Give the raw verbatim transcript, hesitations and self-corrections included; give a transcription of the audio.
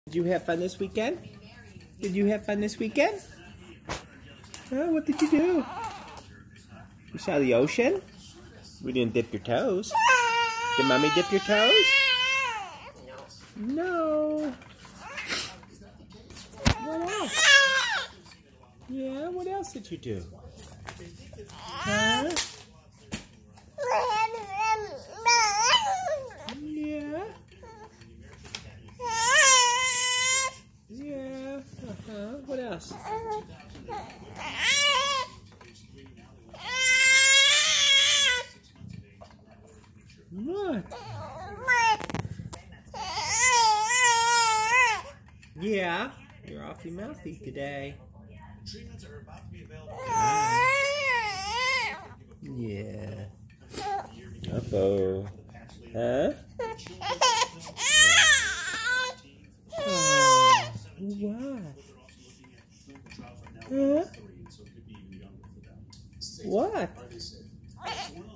Did you have fun this weekend? Did you have fun this weekend? Oh, what did you do? You saw the ocean? We didn't dip your toes. Did Mommy dip your toes? No. What else? Yeah, what else did you do? Huh? Yeah. Yeah. Uh-huh. What else? What? Yeah. You're awfully mouthy today. Yeah. Uh-oh. Huh? Oh, what? Huh? What?